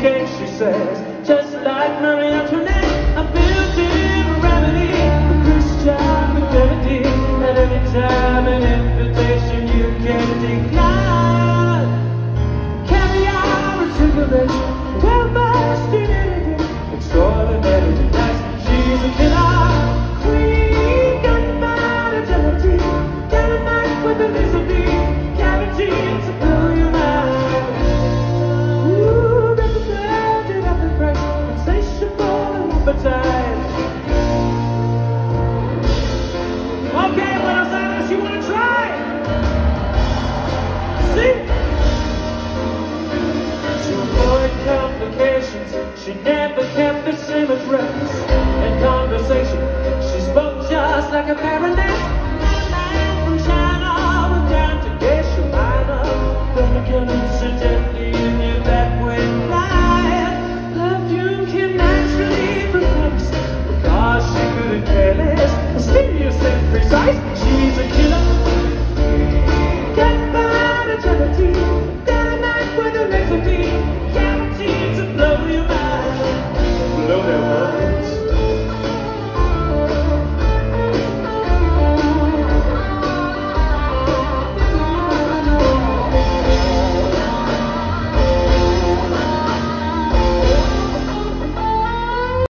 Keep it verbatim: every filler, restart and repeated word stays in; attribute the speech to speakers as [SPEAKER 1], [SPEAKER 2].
[SPEAKER 1] cake, she says, just like Marie Antoinette. I built in a remedy for Christian fidelity, and every time an invitation you can decline. Caviar and cigarettes, well versed in anything, extraordinarily nice. She's a killer queen, gunpowder gelatine, dynamite with Elizabeth, guaranteed to blow your mind. Ooh, represented at the price, insatiable and appetite. Okay, Buenos Aires, you wanna try? See? To avoid complications, she never kept the same address. In conversation, she spoke just like a baroness. From China, went down to Geisha Minor, thinking incidentally in your back when flying. Perfume came naturally from Paris, because she couldn't care less. Mysterious and precise.